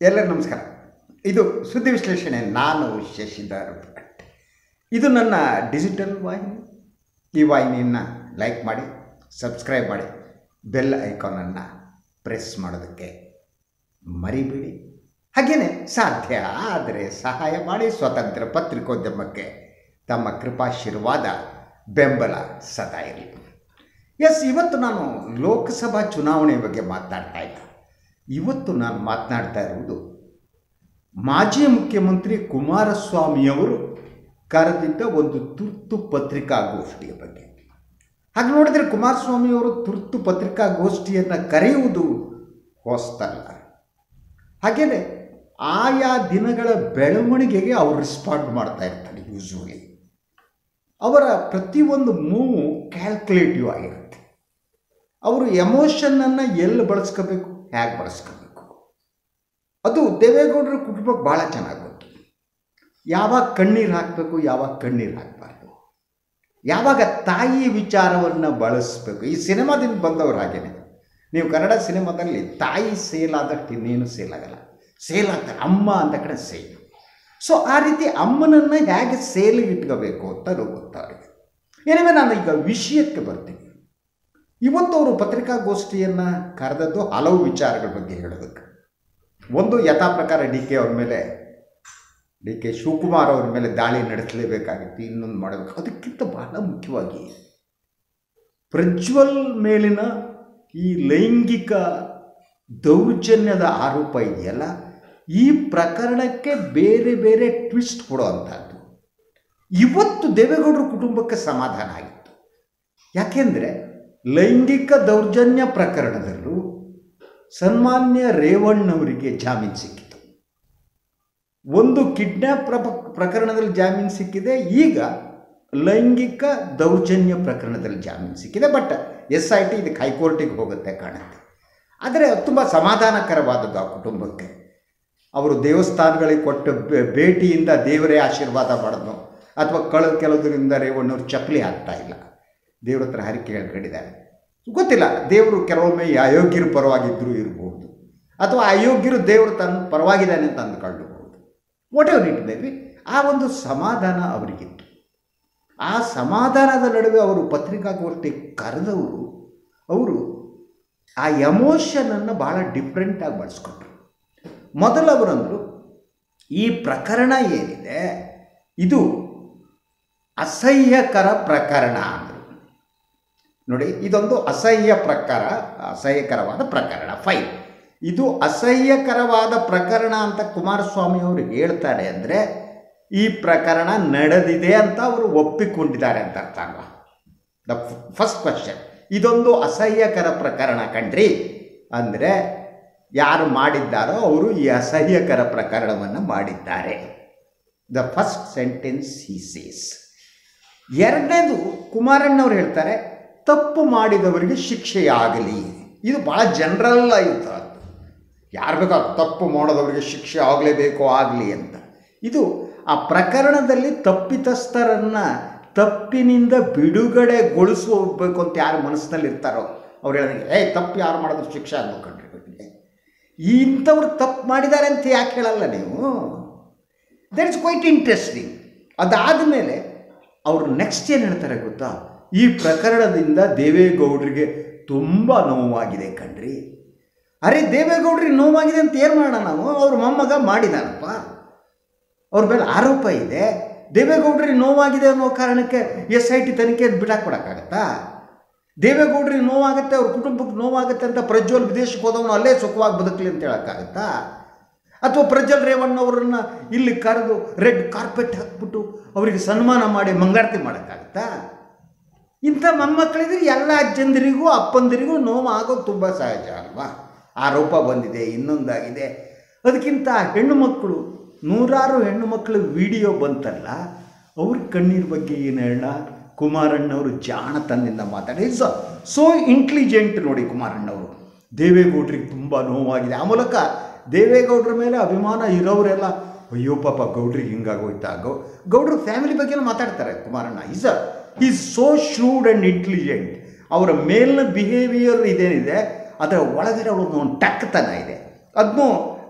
ಎಲ್ಲರಿಗೂ ನಮಸ್ಕಾರ. ಇದು ಸುದ್ದಿ ವಿಶ್ಲೇಷಣೆ. ನಾನು ಶಶಿಧರ್ ಭಟ್. ಇದು ನನ್ನ ಡಿಜಿಟಲ್ ವಾಹಿನಿ. ಈ ವಾಹಿನಿಯನ್ನು ಲೈಕ್ ಮಾಡಿ, ಸಬ್ಸ್ಕ್ರೈಬ್ ಮಾಡಿ, ಬೆಲ್ ಐಕಾನನ್ನು ಪ್ರೆಸ್ ಮಾಡೋದಕ್ಕೆ ಮರಿಬೇಡಿ. ಹಾಗೆಯೇ ಸಾಧ್ಯ ಆದರೆ ಸಹಾಯ ಮಾಡಿ. ಸ್ವತಂತ್ರ ಪತ್ರಿಕೋದ್ಯಮಕ್ಕೆ ತಮ್ಮ ಕೃಪಾಶೀರ್ವಾದ ಬೆಂಬಲ ಸದಾ ಇರಲಿ. ಇವತ್ತು ನಾನು ಲೋಕಸಭಾ ಚುನಾವಣೆ ಬಗ್ಗೆ ಮಾತನಾಡ್ತಾ ಇದ್ದೆ. ಇವತ್ತು ನಾನು ಮಾತನಾಡ್ತಾ ಇರುವುದು ಮಾಜಿ ಮುಖ್ಯಮಂತ್ರಿ ಕುಮಾರಸ್ವಾಮಿಯವರು ಕರೆದಿದ್ದ ಒಂದು ತುರ್ತು ಪತ್ರಿಕಾಗೋಷ್ಠಿಯ ಬಗ್ಗೆ. ಹಾಗೆ ನೋಡಿದರೆ ಕುಮಾರಸ್ವಾಮಿಯವರು ತುರ್ತು ಪತ್ರಿಕಾಗೋಷ್ಠಿಯನ್ನು ಕರೆಯುವುದು ಹೊಸ್ತಲ್ಲ. ಹಾಗೆಯೇ ಆಯಾ ದಿನಗಳ ಬೆಳವಣಿಗೆಗೆ ಅವರು ರೆಸ್ಪಾಂಡ್ ಮಾಡ್ತಾ ಇರ್ತಾರೆ. ಯೂಶ್ವಲಿ ಅವರ ಪ್ರತಿಯೊಂದು ಮೂವು ಕ್ಯಾಲ್ಕುಲೇಟಿವ್ ಆಗಿರುತ್ತೆ. ಅವರು ಎಮೋಷನ್ನನ್ನು ಎಲ್ಲಿ ಬಳಸ್ಕೋಬೇಕು, ಹೇಗೆ ಬಳಸ್ಕೋಬೇಕು, ಅದು ದೇವೇಗೌಡರ ಕುಟುಂಬಕ್ಕೆ ಭಾಳ ಚೆನ್ನಾಗಿ ಗೊತ್ತು. ಯಾವಾಗ ಕಣ್ಣೀರು ಹಾಕಬೇಕು, ಯಾವಾಗ ಕಣ್ಣೀರು ಹಾಕಬಾರ್ದು, ಯಾವಾಗ ತಾಯಿ ವಿಚಾರವನ್ನು ಬಳಸಬೇಕು. ಈ ಸಿನಿಮಾದಿಂದ ಬಂದವರು ಹಾಗೇನೆ. ನೀವು ಕನ್ನಡ ಸಿನಿಮಾದಲ್ಲಿ ತಾಯಿ ಸೇಲ್ ಆದಷ್ಟು ಇನ್ನೇನು ಸೇಲ್ ಆಗಲ್ಲ. ಸೇಲ್ ಆಗ್ತಾರೆ ಅಮ್ಮ ಅಂತ ಕಡೆ ಸೇಲ್. ಸೊ ಆ ರೀತಿ ಅಮ್ಮನನ್ನು ಹೇಗೆ ಸೇಲಿಗೆ ಇಟ್ಕೋಬೇಕು ಅಂತ ಗೊತ್ತವರಿಗೆ. ಏನಿವೆ, ನಾನು ಈಗ ವಿಷಯಕ್ಕೆ ಬರ್ತೀನಿ. ಇವತ್ತು ಅವರು ಪತ್ರಿಕಾಗೋಷ್ಠಿಯನ್ನು ಕರೆದದ್ದು ಹಲವು ವಿಚಾರಗಳ ಬಗ್ಗೆ ಹೇಳೋದಕ್ಕೆ. ಒಂದು, ಯಥಾ ಪ್ರಕಾರ ಡಿ ಕೆ ಶಿವಕುಮಾರ್ ಅವ್ರ ಮೇಲೆ ದಾಳಿ ನಡೆಸಲೇಬೇಕಾಗಿತ್ತು, ಇನ್ನೊಂದು ಮಾಡಬೇಕು. ಅದಕ್ಕಿಂತ ಬಹಳ ಮುಖ್ಯವಾಗಿ ಪ್ರಜ್ವಲ್ ಮೇಲಿನ ಈ ಲೈಂಗಿಕ ದೌರ್ಜನ್ಯದ ಆರೋಪ ಇದೆಯಲ್ಲ, ಈ ಪ್ರಕರಣಕ್ಕೆ ಬೇರೆ ಬೇರೆ ಟ್ವಿಸ್ಟ್ ಕೊಡುವಂಥದ್ದು. ಇವತ್ತು ದೇವೇಗೌಡರ ಕುಟುಂಬಕ್ಕೆ ಸಮಾಧಾನ ಆಗಿತ್ತು. ಯಾಕೆಂದರೆ ಲೈಂಗಿಕ ದೌರ್ಜನ್ಯ ಪ್ರಕರಣದಲ್ಲೂ ಸನ್ಮಾನ್ಯ ರೇವಣ್ಣವರಿಗೆ ಜಾಮೀನು ಸಿಕ್ಕಿತು. ಒಂದು ಕಿಡ್ನ್ಯಾಪ್ ಪ್ರಕರಣದಲ್ಲಿ ಜಾಮೀನು ಸಿಕ್ಕಿದೆ, ಈಗ ಲೈಂಗಿಕ ದೌರ್ಜನ್ಯ ಪ್ರಕರಣದಲ್ಲಿ ಜಾಮೀನು ಸಿಕ್ಕಿದೆ. ಬಟ್ SIT ಇದಕ್ಕೆ ಹೈಕೋರ್ಟಿಗೆ ಹೋಗುತ್ತೆ ಕಾಣುತ್ತೆ. ಆದರೆ ತುಂಬ ಸಮಾಧಾನಕರವಾದದ್ದು ಆ ಕುಟುಂಬಕ್ಕೆ. ಅವರು ದೇವಸ್ಥಾನಗಳಿಗೆ ಕೊಟ್ಟ ಭೇಟಿಯಿಂದ ದೇವರೇ ಆಶೀರ್ವಾದ ಮಾಡಿದ್ನು, ಅಥವಾ ಕೆಲವರಿಂದ ರೇವಣ್ಣವ್ರು ಚಪ್ಪಲಿ ಆಗ್ತಾ ಇಲ್ಲ, ದೇವ್ರ ಹತ್ರ ಹರಿಕೆ ಹೇಳ್ಕೊಂಡಿದ್ದಾರೆ. ಗೊತ್ತಿಲ್ಲ, ದೇವರು ಕೆಲವೊಮ್ಮೆ ಅಯೋಗ್ಯರ ಪರವಾಗಿದ್ದರೂ ಇರಬಹುದು, ಅಥವಾ ಅಯೋಗ್ಯರು ದೇವರು ತನ್ನ ಪರವಾಗಿದ್ದಾನೆ ಅಂತ ಅಂದ್ಕೊಳ್ಳಬಹುದು. Whatever it may be, ಆ ಒಂದು ಸಮಾಧಾನ ಅವರಿಗಿತ್ತು. ಆ ಸಮಾಧಾನದ ನಡುವೆ ಅವರು ಪತ್ರಿಕಾಗೋಷ್ಠಿ ಕರೆದವರು, ಅವರು ಆ ಎಮೋಷನನ್ನು ಭಾಳ ಡಿಫ್ರೆಂಟಾಗಿ ಬಳಸ್ಕೊಂಡ್ರು. ಮೊದಲು ಅವರಂದರು, ಈ ಪ್ರಕರಣ ಏನಿದೆ ಇದು ಅಸಹ್ಯಕರ ಪ್ರಕರಣ ಅಂದರು. ನೋಡಿ, ಇದೊಂದು ಅಸಹ್ಯಕರವಾದ ಪ್ರಕರಣ. ಫೈನ್, ಇದು ಅಸಹ್ಯಕರವಾದ ಪ್ರಕರಣ ಅಂತ ಕುಮಾರಸ್ವಾಮಿ ಅವರು ಹೇಳ್ತಾರೆ ಅಂದರೆ ಈ ಪ್ರಕರಣ ನಡೆದಿದೆ ಅಂತ ಅವರು ಒಪ್ಪಿಕೊಂಡಿದ್ದಾರೆ ಅಂತ ಅರ್ಥ ಅಲ್ವಾ? ದ ಫಸ್ಟ್ ಕ್ವಶನ್, ಇದೊಂದು ಅಸಹ್ಯಕರ ಪ್ರಕರಣ ಕಣ್ರಿ ಅಂದರೆ ಯಾರು ಮಾಡಿದ್ದಾರೋ ಅವರು ಈ ಅಸಹ್ಯಕರ ಪ್ರಕರಣವನ್ನು ಮಾಡಿದ್ದಾರೆ. The first sentence he says. ಎರಡನೇದು, ಕುಮಾರಣ್ಣವ್ರು ಹೇಳ್ತಾರೆ ತಪ್ಪು ಮಾಡಿದವರಿಗೆ ಶಿಕ್ಷೆಯಾಗಲಿ. ಇದು ಭಾಳ ಜನರಲ್ ಆಗಿರ್ತದೆ. ಯಾರು ಬೇಕಾದ್ರೂ ತಪ್ಪು ಮಾಡೋದವರಿಗೆ ಶಿಕ್ಷೆ ಆಗಲೇಬೇಕು, ಆಗಲಿ ಅಂತ. ಇದು ಆ ಪ್ರಕರಣದಲ್ಲಿ ತಪ್ಪಿತಸ್ಥರನ್ನು ತಪ್ಪಿನಿಂದ ಬಿಡುಗಡೆಗೊಳಿಸಬೇಕು ಅಂತ ಯಾರು ಮನಸ್ಸಿನಲ್ಲಿ ಇರ್ತಾರೋ ಅವ್ರು ಹೇಳಿದ್ರೆ, ತಪ್ಪು ಯಾರು ಮಾಡಿದ್ರು ಶಿಕ್ಷೆ ಆಗ್ಬೇಕಂಡ್ರಿ. ಇಂಥವ್ರು ತಪ್ಪು ಮಾಡಿದ್ದಾರೆ ಅಂತ ಯಾಕೆ ಹೇಳಲ್ಲ ನೀವು? That is quite interesting. ಅದಾದಮೇಲೆ ಅವರು ನೆಕ್ಸ್ಟ್ ಏನು ಹೇಳ್ತಾರೆ ಗೊತ್ತಾ? ಈ ಪ್ರಕರಣದಿಂದ ದೇವೇಗೌಡರಿಗೆ ತುಂಬ ನೋವಾಗಿದೆ ಕಣ್ರಿ. ಅರೆ, ದೇವೇಗೌಡರಿಗೆ ನೋವಾಗಿದೆ ಅಂತ ಏನು ಮಾಡೋಣ ನಾವು? ಅವ್ರ ಮೊಮ್ಮಗ ಮಾಡಿದಾನಪ್ಪ, ಅವ್ರ ಮೇಲೆ ಆರೋಪ ಇದೆ. ದೇವೇಗೌಡರಿಗೆ ನೋವಾಗಿದೆ ಅನ್ನೋ ಕಾರಣಕ್ಕೆ SIT ತನಿಖೆ ಬಿಡಾಕ್ಬಿಡೋಕ್ಕಾಗತ್ತಾ? ದೇವೇಗೌಡರಿಗೆ ನೋವಾಗುತ್ತೆ, ಅವ್ರ ಕುಟುಂಬಕ್ಕೆ ನೋವಾಗುತ್ತೆ ಅಂತ ಪ್ರಜ್ವಲ್ ವಿದೇಶಕ್ಕೆ ಹೋದವನು ಅಲ್ಲೇ ಸುಖವಾಗಿ ಬದುಕಲಿ ಅಂತ ಹೇಳೋಕ್ಕಾಗತ್ತಾ? ಅಥವಾ ಪ್ರಜ್ವಲ್ ರೇವಣ್ಣವರನ್ನು ಇಲ್ಲಿ ಕರೆದು ರೆಡ್ ಕಾರ್ಪೆಟ್ ಹಾಕ್ಬಿಟ್ಟು ಅವರಿಗೆ ಸನ್ಮಾನ ಮಾಡಿ ಮಂಗಳಾರತಿ ಮಾಡೋಕ್ಕಾಗತ್ತಾ? ಇಂಥ ಮೊಮ್ಮಕ್ಕಳಿದ್ರೆ ಎಲ್ಲ ಅಜ್ಜಂದಿರಿಗೂ ಅಪ್ಪಂದಿರಿಗೂ ನೋವು ಆಗೋದು ತುಂಬ ಸಹಜ ಅಲ್ವಾ? ಆರೋಪ ಬಂದಿದೆ, ಇನ್ನೊಂದಾಗಿದೆ. ಅದಕ್ಕಿಂತ ಹೆಣ್ಣು ಮಕ್ಕಳು, ನೂರಾರು ಹೆಣ್ಣು ಮಕ್ಕಳ ವಿಡಿಯೋ ಬಂತಲ್ಲ, ಅವ್ರ ಕಣ್ಣೀರ ಬಗ್ಗೆ ಏನು ಹೇಳ? ಕುಮಾರಣ್ಣವರು ಜಾಣತನದಿಂದ ಮಾತಾಡಿ, ಇಟ್ಸ್ ಸೋ ಇಂಟೆಲಿಜೆಂಟ್. ನೋಡಿ, ಕುಮಾರಣ್ಣವರು ದೇವೇಗೌಡರಿಗೆ ತುಂಬ ನೋವಾಗಿದೆ. ಆ ಮೂಲಕ ದೇವೇಗೌಡರ ಮೇಲೆ ಅಭಿಮಾನ ಇರೋರೆಲ್ಲ ಅಯ್ಯೋ ಪಾಪ ಗೌಡ್ರಿಗೆ ಹಿಂಗಾಗೋಯ್ತಾ, ಗೌಡ್ರ ಫ್ಯಾಮಿಲಿ ಬಗ್ಗೆನೂ ಮಾತಾಡ್ತಾರೆ ಕುಮಾರಣ್ಣ. Is so shrewd and intelligent. ಅವರ ಮೇಲಿನ ಬಿಹೇವಿಯರ್ ಇದೇನಿದೆ ಅದರ ಒಳಗಡೆ ಒಂದು ಟಕ್ಕತನ ಇದೆ. ಅದನ್ನು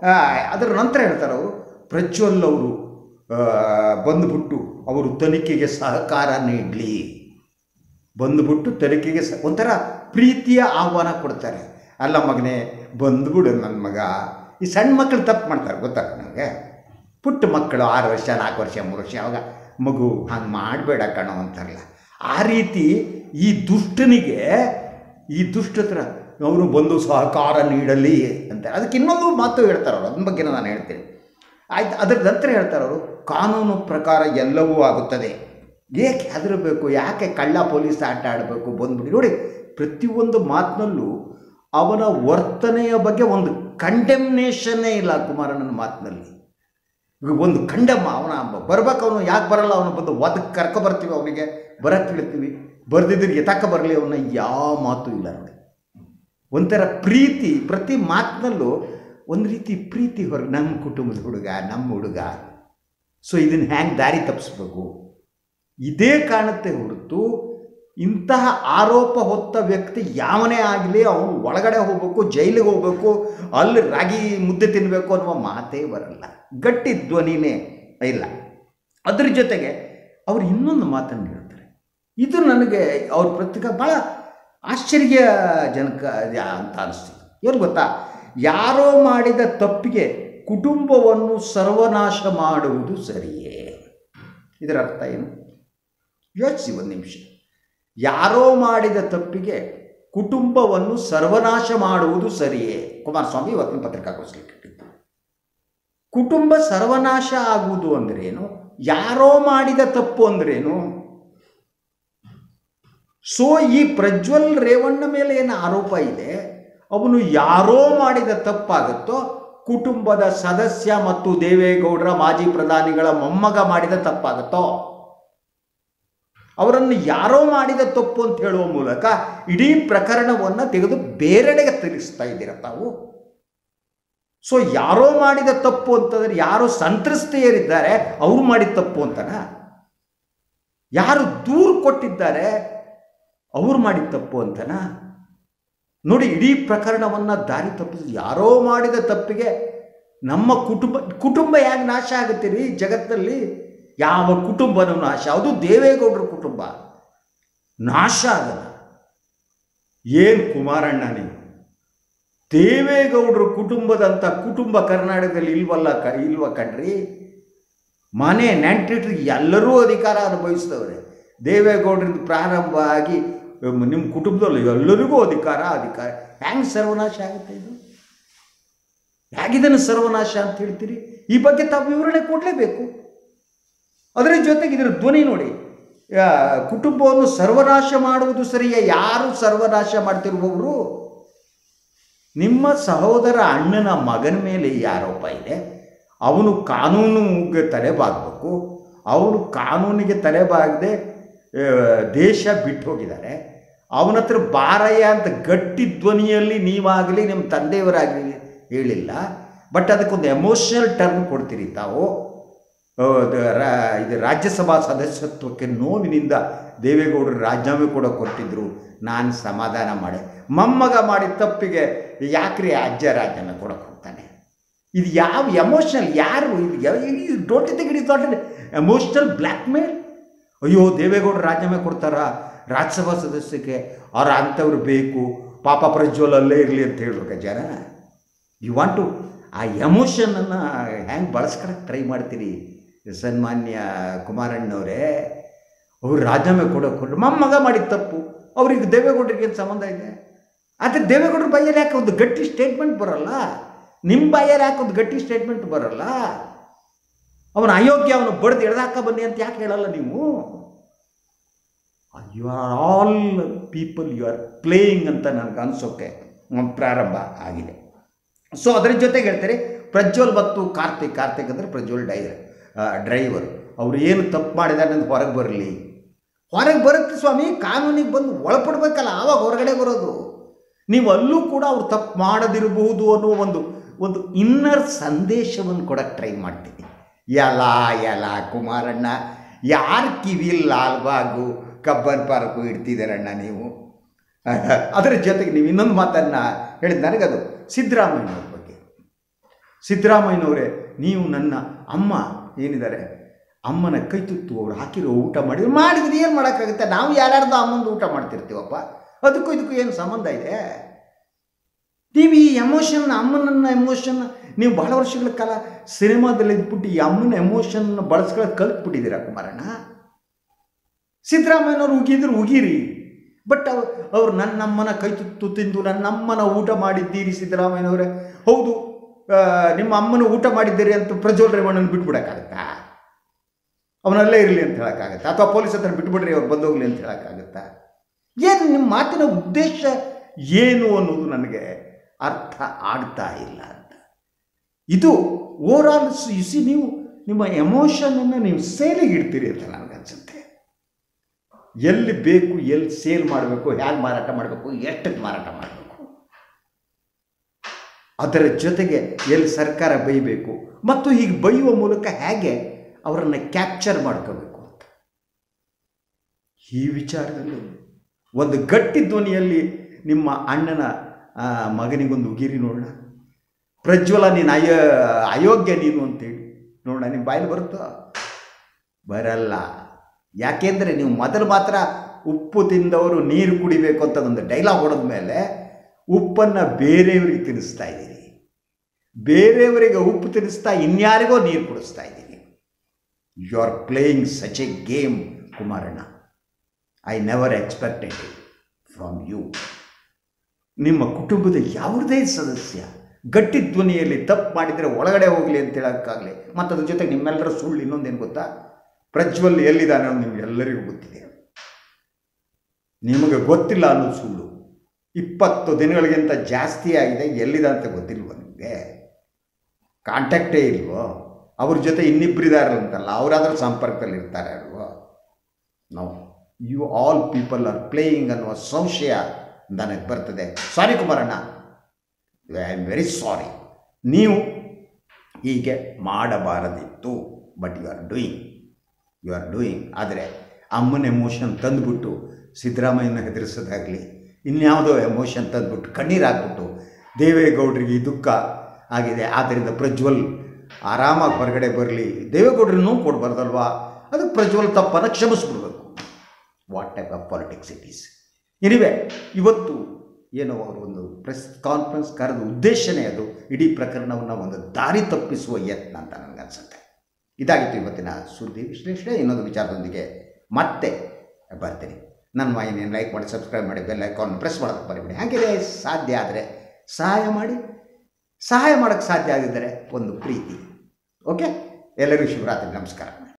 ಅದರ ನಂತರ ಹೇಳ್ತಾರೆ ಅವರು, ಪ್ರಜ್ವಲ್ ಅವರು ಬಂದುಬಿಟ್ಟು ಅವರು ತನಿಖೆಗೆ ಸಹಕಾರ ನೀಡಲಿ, ಬಂದುಬಿಟ್ಟು ತನಿಖೆಗೆ ಒಂಥರ ಪ್ರೀತಿಯ ಆಹ್ವಾನ ಕೊಡ್ತಾರೆ. ಅಲ್ಲ ಮಗನೇ ಬಂದುಬಿಡು ನನ್ನ ಮಗ. ಈ ಸಣ್ಣ ಮಕ್ಕಳು ತಪ್ಪು ಮಾಡ್ತಾರೆ ಗೊತ್ತಾಗ ನನಗೆ, ಪುಟ್ಟ ಮಕ್ಕಳು 6 ವರ್ಷ 4 ವರ್ಷ 3 ವರ್ಷ ಅವಾಗ ಮಗು ಹಂಗೆ ಮಾಡಬೇಡ ಕಣೋ ಅಂತಾರಲ್ಲ, ಆ ರೀತಿ ಈ ದುಷ್ಟನಿಗೆ ಈ ದುಷ್ಟತ್ರ ಅವರು ಬಂದು ಸಹಕಾರ ನೀಡಲಿ ಅಂತ. ಅದಕ್ಕೆ ಇನ್ನೊಂದು ಮಾತು ಹೇಳ್ತಾರೆ ಅವರು, ಅದ್ರ ಬಗ್ಗೆ ನಾನು ಹೇಳ್ತೀನಿ ಆಯ್ತು. ಅದರ ನಂತರ ಹೇಳ್ತಾರೆ ಅವರು, ಕಾನೂನು ಪ್ರಕಾರ ಎಲ್ಲವೂ ಆಗುತ್ತದೆ, ಏಕೆ ಹೆದರಬೇಕು, ಯಾಕೆ ಕಳ್ಳ ಪೊಲೀಸ್ ಆಟ ಆಡಬೇಕು, ಬಂದ್ಬಿಡಿ. ನೋಡಿ, ಪ್ರತಿಯೊಂದು ಮಾತಿನಲ್ಲೂ ಅವನ ವರ್ತನೆಯ ಬಗ್ಗೆ ಒಂದು ಕಂಡೆಮ್ನೇಷನ್ನೇ ಇಲ್ಲ ಕುಮಾರಣ್ಣನ ಮಾತಿನಲ್ಲಿ. ಒಂದು ಕಂಡಮ್ಮ, ಅವನ ಬರ್ಬೇಕು, ಅವನು ಯಾಕೆ ಬರಲ್ಲ, ಅವನು ಬಂದು ಒದಕ್ಕೆ ಕರ್ಕೊಬರ್ತೀವಿ, ಅವನಿಗೆ ಬರಕ್ಕೆ ಹೇಳ್ತೀವಿ, ಬರ್ದಿದ್ರೆ ಎತಕ್ಕ ಬರಲಿ, ಅವನ ಯಾವ ಮಾತು ಇಲ್ಲ ನೋಡಿ. ಒಂಥರ ಪ್ರೀತಿ, ಪ್ರತಿ ಮಾತಿನಲ್ಲೂ ಒಂದು ರೀತಿ ಪ್ರೀತಿ ಹೊರಗೆ, ನಮ್ಮ ಕುಟುಂಬದ ಹುಡುಗ, ನಮ್ಮ ಹುಡುಗ, ಸೊ ಇದನ್ನು ಹ್ಯಾಂಗೆ ದಾರಿ ತಪ್ಪಿಸ್ಬೇಕು ಇದೇ ಕಾಣುತ್ತೆ ಹೊರತು ಇಂತಹ ಆರೋಪ ಹೊತ್ತ ವ್ಯಕ್ತಿ ಯಾವನೇ ಆಗಲಿ ಅವನು ಒಳಗಡೆ ಹೋಗಬೇಕು, ಜೈಲಿಗೆ ಹೋಗಬೇಕು, ಅಲ್ಲಿ ರಾಗಿ ಮುದ್ದೆ ತಿನ್ನಬೇಕು ಅನ್ನುವ ಮಾತೇ ಬರಲ್ಲ, ಗಟ್ಟಿ ಧ್ವನಿನೇ ಇಲ್ಲ. ಅದ್ರ ಜೊತೆಗೆ ಅವರು ಇನ್ನೊಂದು ಮಾತನ್ನು ಹೇಳ್ತಾರೆ, ಇದು ನನಗೆ ಅವ್ರ ಪ್ರತಿಕ ಭಾಳ ಆಶ್ಚರ್ಯಜನಕ ಅಂತ ಅನಿಸ್ತಿದೆ. ಏನು ಗೊತ್ತಾ, ಯಾರೋ ಮಾಡಿದ ತಪ್ಪಿಗೆ ಕುಟುಂಬವನ್ನು ಸರ್ವನಾಶ ಮಾಡುವುದು ಸರಿಯೇ? ಇದರ ಅರ್ಥ ಏನು ಯೋಚಿಸಿ ಒಂದು ನಿಮಿಷ. ಯಾರೋ ಮಾಡಿದ ತಪ್ಪಿಗೆ ಕುಟುಂಬವನ್ನು ಸರ್ವನಾಶ ಮಾಡುವುದು ಸರಿಯೇ? ಕುಮಾರಸ್ವಾಮಿ ಇವತ್ತಿನ ಪತ್ರಿಕಾಗೋಷ್ಠಿಯಲ್ಲಿ ಇಟ್ಟಿದ್ದು. ಕುಟುಂಬ ಸರ್ವನಾಶ ಆಗುವುದು ಅಂದ್ರೇನು, ಯಾರೋ ಮಾಡಿದ ತಪ್ಪು ಅಂದ್ರೇನು? ಸೊ ಈ ಪ್ರಜ್ವಲ್ ರೇವಣ್ಣ ಮೇಲೆ ಏನು ಆರೋಪ ಇದೆ, ಅವನು ಯಾರೋ ಮಾಡಿದ ತಪ್ಪಾಗುತ್ತೋ, ಕುಟುಂಬದ ಸದಸ್ಯ ಮತ್ತು ದೇವೇಗೌಡರ ಮಾಜಿ ಪ್ರಧಾನಿಗಳ ಮೊಮ್ಮಗ ಮಾಡಿದ ತಪ್ಪಾಗುತ್ತೋ, ಅವರನ್ನು ಯಾರೋ ಮಾಡಿದ ತಪ್ಪು ಅಂತ ಹೇಳುವ ಮೂಲಕ ಇಡೀ ಪ್ರಕರಣವನ್ನು ತೆಗೆದು ಬೇರೆಡೆಗೆ ತಿರುಗಿಸ್ತಾ ಇದ್ದೀರ ತಾವು. ಸೊ ಯಾರೋ ಮಾಡಿದ ತಪ್ಪು ಅಂತಂದರೆ ಯಾರೋ ಸಂತ್ರಸ್ತೆಯರಿದ್ದಾರೆ ಅವರು ಮಾಡಿದ ತಪ್ಪು ಅಂತನಾ? ಯಾರು ದೂರು ಕೊಟ್ಟಿದ್ದಾರೆ ಅವರು ಮಾಡಿದ ತಪ್ಪು ಅಂತನಾ? ನೋಡಿ, ಇಡೀ ಪ್ರಕರಣವನ್ನು ದಾರಿ ತಪ್ಪಿಸಿ ಯಾರೋ ಮಾಡಿದ ತಪ್ಪಿಗೆ ನಮ್ಮ ಕುಟುಂಬ ಯಾಕೆ ನಾಶ ಆಗುತ್ತೀರಿ ಜಗತ್ತಲ್ಲಿ? ಯಾವ ಕುಟುಂಬನೂ ನಾಶ, ಅದು ದೇವೇಗೌಡರ ಕುಟುಂಬ ನಾಶ ಆಗಲ್ಲ. ಏನು ಕುಮಾರಣ್ಣ ನೀವು, ದೇವೇಗೌಡರ ಕುಟುಂಬದಂಥ ಕುಟುಂಬ ಕರ್ನಾಟಕದಲ್ಲಿ ಇಲ್ವ ಕಣ್ರಿ? ಮನೆ ನೆಂಟಿಟ್ರಿಗೆ ಎಲ್ಲರೂ ಅಧಿಕಾರ ಅನುಭವಿಸ್ತವ್ರೆ. ದೇವೇಗೌಡರಿಂದ ಪ್ರಾರಂಭ ಆಗಿ ನಿಮ್ಮ ಕುಟುಂಬದಲ್ಲಿ ಎಲ್ಲರಿಗೂ ಅಧಿಕಾರ. ಹ್ಯಾಂಗೆ ಸರ್ವನಾಶ ಆಗುತ್ತೆ ಇದು? ಹೇಗಿದನ್ನು ಸರ್ವನಾಶ ಅಂತ ಹೇಳ್ತೀರಿ? ಈ ಬಗ್ಗೆ ತಾವು ವಿವರಣೆ ಕೊಡಲೇಬೇಕು. ಅದರ ಜೊತೆಗೆ ಇದರ ಧ್ವನಿ ನೋಡಿ, ಕುಟುಂಬವನ್ನು ಸರ್ವನಾಶ ಮಾಡುವುದು ಸರಿಯೇ? ಯಾರು ಸರ್ವನಾಶ ಮಾಡ್ತಿರುವವರು? ನಿಮ್ಮ ಸಹೋದರ ಅಣ್ಣನ ಮಗನ ಮೇಲೆ ಈ ಆರೋಪ ಇದೆ. ಅವನು ಕಾನೂನಿಗೆ ತಲೆಬಾಗಬೇಕು. ಅವನು ಕಾನೂನಿಗೆ ತಲೆಬಾಗದೆ ದೇಶ ಬಿಟ್ಟು ಹೋಗಿದ್ದಾರೆ. ಅವನ ಹತ್ರ ಬಾರಯ್ಯ ಅಂತ ಗಟ್ಟಿ ಧ್ವನಿಯಲ್ಲಿ ನೀವಾಗಲಿ ನಿಮ್ಮ ತಂದೆಯವರಾಗಲಿ ಹೇಳಿಲ್ಲ. ಬಟ್ ಅದಕ್ಕೊಂದು ಎಮೋಷನಲ್ ಟರ್ನ್ ಕೊಡ್ತೀರಿ ತಾವು. ಇದು ರಾಜ್ಯಸಭಾ ಸದಸ್ಯತ್ವಕ್ಕೆ ನೋವಿನಿಂದ ದೇವೇಗೌಡರು ರಾಜೀನಾಮೆ ಕೂಡ ಕೊಟ್ಟಿದ್ದರು. ನಾನು ಸಮಾಧಾನ ಮಾಡಿ, ಮೊಮ್ಮಗ ಮಾಡಿದ ತಪ್ಪಿಗೆ ಯಾಕ್ರಿ ಅಜ್ಜ ರಾಜೀನಾಮೆ ಕೊಡೋಕೆ ಹೋಗ್ತಾನೆ? ಇದು ಯಾವ ಎಮೋಷನಲ್? ಯಾರು ಇದು? Don't think it is not emotional blackmail. ಅಯ್ಯೋ ದೇವೇಗೌಡರು ರಾಜೀನಾಮೆ ಕೊಡ್ತಾರಾ ರಾಜ್ಯಸಭಾ ಸದಸ್ಯಕ್ಕೆ, ಅವ್ರ ಅಂಥವ್ರು ಬೇಕು, ಪಾಪ ಪ್ರಜ್ವಲ್ ಅಲ್ಲೇ ಇರಲಿ ಅಂತ ಹೇಳ್ಬೇಕು ಜನ. ಯು ವಾಂಟ್ ಟು ಆ ಎಮೋಷನನ್ನು ಹ್ಯಾಂಗೆ ಬಳಸ್ಕೊಳಕ್ಕೆ ಟ್ರೈ ಮಾಡ್ತೀರಿ ಸನ್ಮಾನ್ಯ ಕುಮಾರಣ್ಣವರೇ? ಅವರು ರಾಜೀನಾಮೆ ಕೊಡೋಕೆ ಮೊಮ್ಮಗ ಮಾಡಿದ ತಪ್ಪು, ಅವ್ರಿಗೆ ದೇವೇಗೌಡರಿಗೆ ಏನು ಸಂಬಂಧ ಇದೆ? ಆದರೆ ದೇವೇಗೌಡರ ಬಾಯಲ್ಲಿ ಯಾಕೆ ಒಂದು ಗಟ್ಟಿ ಸ್ಟೇಟ್ಮೆಂಟ್ ಬರೋಲ್ಲ? ನಿಮ್ಮ ಬಾಯಲ್ಲಿ ಯಾಕೆ ಒಂದು ಗಟ್ಟಿ ಸ್ಟೇಟ್ಮೆಂಟ್ ಬರೋಲ್ಲ? ಅವನ ಅಯೋಗ್ಯ, ಅವನು ಬಡ್ದು ಎಳೆದಾಕ ಬನ್ನಿ ಅಂತ ಯಾಕೆ ಹೇಳಲ್ಲ ನೀವು? You are all people you are playing ಅಂತ ನನಗೆ ಅನಿಸೋಕ್ಕೆ ಪ್ರಾರಂಭ ಆಗಿದೆ. ಸೊ ಅದರ ಜೊತೆಗೆ ಹೇಳ್ತಾರೆ ಪ್ರಜ್ವಲ್ ಮತ್ತು ಕಾರ್ತಿಕ್ ಅಂದರೆ ಪ್ರಜ್ವಲ್ ಡ್ರೈವರ್ ಅವರು ಏನು ತಪ್ಪು ಮಾಡಿದ್ದಾರೆ ಅಂತ ಹೊರಗೆ ಬರಲಿ. ಹೊರಗೆ ಬರುತ್ತೆ ಸ್ವಾಮಿ, ಕಾನೂನಿಗೆ ಬಂದು ಒಳಪಡಬೇಕಲ್ಲ, ಆವಾಗ ಹೊರಗಡೆ ಬರೋದು. ನೀವು ಅಲ್ಲೂ ಕೂಡ ಅವ್ರು ತಪ್ಪು ಮಾಡದಿರಬಹುದು ಅನ್ನೋ ಒಂದು ಇನ್ನರ್ ಸಂದೇಶವನ್ನು ಕೊಡೋಕ್ಕೆ ಟ್ರೈ ಮಾಡ್ತೀನಿ. ಎಲ್ಲ ಕುಮಾರಣ್ಣ, ಯಾರು ಕಿವಿಯಲ್ಲಿ ಲಾಲ್ಬಾಗು ಕಬ್ಬನ್ ಪಾರ್ಕು ಇಡ್ತಿದ್ದೀರಣ್ಣ ನೀವು? ಅದರ ಜೊತೆಗೆ ನೀವು ಇನ್ನೊಂದು ಮಾತನ್ನು ಹೇಳಿದ ನನಗದು ಸಿದ್ದರಾಮಯ್ಯವ್ರ ಬಗ್ಗೆ. ಸಿದ್ದರಾಮಯ್ಯನವರೇ, ನೀವು ನನ್ನ ಅಮ್ಮ ಏನಿದ್ದಾರೆ ಅಮ್ಮನ ಕೈ ತುತ್ತು ಅವ್ರು ಹಾಕಿರೋ ಊಟ ಮಾಡಿದ್ರೆ ಏನು ಮಾಡೋಕ್ಕಾಗುತ್ತೆ? ನಾವು ಯಾರ್ಯಾರ್ದು ಅಮ್ಮಂದು ಊಟ ಮಾಡ್ತಿರ್ತೀವಪ್ಪ, ಅದಕ್ಕೂ ಇದಕ್ಕೂ ಏನು ಸಂಬಂಧ ಇದೆ? ನೀವು ಈ ಎಮೋಷನ್, ಅಮ್ಮನನ್ನ ಎಮೋಷನ್ ನೀವು ಬಹಳ ವರ್ಷಗಳ ಕಾಲ ಸಿನಿಮಾದಲ್ಲಿ ಇದ್ಬಿಟ್ಟು ಈ ಅಮ್ಮನ ಎಮೋಷನ್ನ ಬಳಸ್ಕೊಳ್ಳೋದು ಕಲ್ತ್ಬಿಟ್ಟಿದ್ದೀರಾ ಕುಮಾರಣ್ಣ. ಸಿದ್ದರಾಮಯ್ಯನವ್ರು ಉಗಿದ್ರು ಉಗಿರಿ, ಬಟ್ ಅವ್ರು ನನ್ನಮ್ಮನ ಕೈ ತುತ್ತು ತಿಂದು ನನ್ನಮ್ಮನ ಊಟ ಮಾಡಿದ್ದೀರಿ ಸಿದ್ದರಾಮಯ್ಯನವರೇ, ಹೌದು ನಿಮ್ಮ ಅಮ್ಮನ ಊಟ ಮಾಡಿದ್ದೀರಿ ಅಂತ ಪ್ರಜ್ವಲ್ ರೇವಣ್ಣನ ಬಿಟ್ಬಿಡೋಕ್ಕಾಗತ್ತಾ? ಅವನಲ್ಲೇ ಇರಲಿ ಅಂತ ಹೇಳೋಕ್ಕಾಗತ್ತಾ? ಅಥವಾ ಪೊಲೀಸ್ ಹತ್ರ ಬಿಟ್ಬಿಡ್ರಿ ಅವ್ರು ಬಂದೋಗ್ಲಿ ಅಂತ ಹೇಳೋಕ್ಕಾಗತ್ತಾ? ಏನು ನಿಮ್ಮ ಮಾತಿನ ಉದ್ದೇಶ ಏನು ಅನ್ನೋದು ನನಗೆ ಅರ್ಥ ಆಗ್ತಾ ಇಲ್ಲ ಅಂತ. ಇದು ಓವರಾಲ್ ಸಿ ನೀವು ನಿಮ್ಮ ಎಮೋಷನನ್ನು ನೀವು ಸೇಲಿಗೆ ಇಡ್ತೀರಿ ಅಂತ ನನಗನ್ಸುತ್ತೆ. ಎಲ್ಲಿ ಬೇಕು ಎಲ್ಲಿ ಸೇಲ್ ಮಾಡಬೇಕು, ಹೇಗೆ ಮಾರಾಟ ಮಾಡಬೇಕು, ಎಷ್ಟಕ್ಕೆ ಮಾರಾಟ ಮಾಡಬೇಕು, ಅದರ ಜೊತೆಗೆ ಎಲ್ಲಿ ಸರ್ಕಾರ ಬೈಬೇಕು ಮತ್ತು ಹೀಗೆ ಬೈಯುವ ಮೂಲಕ ಹೇಗೆ ಅವರನ್ನು ಕ್ಯಾಪ್ಚರ್ ಮಾಡ್ಕೋಬೇಕು ಅಂತ ಈ ವಿಚಾರದಲ್ಲಿ ಒಂದು ಗಟ್ಟಿ ಧ್ವನಿಯಲ್ಲಿ ನಿಮ್ಮ ಅಣ್ಣನ ಮಗನಿಗೊಂದು ಉಗಿರಿ ನೋಡೋಣ. ಪ್ರಜ್ವಲ ನೀನು ಅಯೋಗ್ಯ ನೀನು ಅಂತೇಳಿ ನೋಡೋಣ, ನಿಮ್ಮ ಬಾಯಲ್ಲಿ ಬರುತ್ತೋ? ಬರಲ್ಲ. ಯಾಕೆಂದರೆ ನೀವು ಮೊದಲು ಮಾತ್ರ ಉಪ್ಪು ತಿಂದವರು ನೀರು ಕುಡಿಬೇಕು ಅಂತ ಒಂದು ಡೈಲಾಗ್ ಹೊಡೆದ ಮೇಲೆ ಉಪ್ಪನ್ನು ಬೇರೆಯವರಿಗೆ ತಿನ್ನಿಸ್ತಾ ಇದ್ದೀರಿ, ಬೇರೆಯವರಿಗೆ ಉಪ್ಪು ತಿನ್ನಿಸ್ತಾ ಇನ್ಯಾರಿಗೋ ನೀರು ಕುಡಿಸ್ತಾ ಇದ್ದೀರಿ. You are playing such a game ಕುಮಾರಣ್ಣ. I never expected it from you. ನಿಮ್ಮ ಕುಟುಂಬದ ಯಾವುದೇ ಸದಸ್ಯ ಗಟ್ಟಿ ಧ್ವನಿಯಲ್ಲಿ ತಪ್ಪು ಮಾಡಿದರೆ ಒಳಗಡೆ ಹೋಗಲಿ ಅಂತ ಹೇಳೋಕ್ಕಾಗಲಿ, ಮತ್ತು ಅದ್ರ ಜೊತೆಗೆ ನಿಮ್ಮೆಲ್ಲರ ಸುಳ್ಳು ಇನ್ನೊಂದೇನು ಗೊತ್ತಾ? ಪ್ರಜ್ವಲ್ ಎಲ್ಲಿದ್ದಾನೆ ಅನ್ನೋದು ನಿಮಗೆಲ್ಲರಿಗೂ ಗೊತ್ತಿದೆ. ನಿಮಗೆ ಗೊತ್ತಿಲ್ಲ ಅನ್ನೋದು ಸುಳ್ಳು. 20 ದಿನಗಳಿಗಿಂತ ಜಾಸ್ತಿ ಆಗಿದೆ, ಎಲ್ಲಿದೆ ಅಂತ ಗೊತ್ತಿಲ್ವ ನಿಮಗೆ? ಕಾಂಟ್ಯಾಕ್ಟೇ ಇಲ್ವೋ? ಅವ್ರ ಜೊತೆ ಇನ್ನಿಬ್ಬರಿದಾರಲ್ಲ, ಅವರಾದ್ರೂ ಸಂಪರ್ಕದಲ್ಲಿ ಇರ್ತಾರೆ ಅಲ್ವೋ? No, you all people are playing ಅನ್ನುವ ಸಂಶಯ ನನಗೆ ಬರ್ತದೆ. ಸಾರಿ ಕುಮಾರಣ್ಣ, ಐ ಆಮ್ ವೆರಿ ಸಾರಿ. ನೀವು ಹೀಗೆ ಮಾಡಬಾರದಿತ್ತು, ಬಟ್ ಯು ಆರ್ ಡೂಯಿಂಗ್. ಆದರೆ ಅಮ್ಮನ ಎಮೋಷನ್ ತಂದುಬಿಟ್ಟು ಸಿದ್ದರಾಮಯ್ಯನ ಹೆದರಿಸೋದಾಗಲಿ, ಇನ್ಯಾವುದೋ ಎಮೋಷನ್ ತಂದುಬಿಟ್ಟು ಕಣ್ಣೀರಾಗ್ಬಿಟ್ಟು ದೇವೇಗೌಡರಿಗೆ ಈ ದುಃಖ ಆಗಿದೆ, ಆದ್ದರಿಂದ ಪ್ರಜ್ವಲ್ ಆರಾಮಾಗಿ ಹೊರಗಡೆ ಬರಲಿ, ದೇವೇಗೌಡರಿಗೆ ನೋವು ಕೊಡಬಾರ್ದಲ್ವಾ, ಅದಕ್ಕೆ ಪ್ರಜ್ವಲ್ ತಪ್ಪನ್ನು ಕ್ಷಮಿಸ್ಬಿಡ್ಬೇಕು. What type of politics it is. Anyway, ಇವತ್ತು ಏನೋ ಅವರು ಒಂದು ಪ್ರೆಸ್ ಕಾನ್ಫರೆನ್ಸ್ ಕರೆದ ಉದ್ದೇಶನೇ ಅದು ಇಡೀ ಪ್ರಕರಣವನ್ನು ಒಂದು ದಾರಿ ತಪ್ಪಿಸುವ ಯತ್ನ ಅಂತ ನನಗನ್ಸುತ್ತೆ. ಇದಾಗಿತ್ತು ಇವತ್ತಿನ ಸುದ್ದಿ ವಿಶ್ಲೇಷಣೆ. ಇನ್ನೊಂದು ವಿಚಾರದೊಂದಿಗೆ ಮತ್ತೆ ಬರ್ತೀನಿ. ನನ್ನ ವಾಹಿನಿಯನ್ನು ಲೈಕ್ ಮಾಡಿ, ಸಬ್ಸ್ಕ್ರೈಬ್ ಮಾಡಿ, ಬೆಲ್ ಐಕಾನ್ ಪ್ರೆಸ್ ಮಾಡೋದಕ್ಕೆ ಬರೀಬೇಡಿ. ಹಾಗೆ ಸಾಧ್ಯ ಆದರೆ ಸಹಾಯ ಮಾಡಿ. ಸಹಾಯ ಮಾಡೋಕ್ಕೆ ಸಾಧ್ಯ ಆಗಿದ್ದರೆ ಒಂದು ಪ್ರೀತಿ. ಓಕೆ, ಎಲ್ಲರಿಗೂ ಶಿವರಾತ್ರಿ, ನಮಸ್ಕಾರ.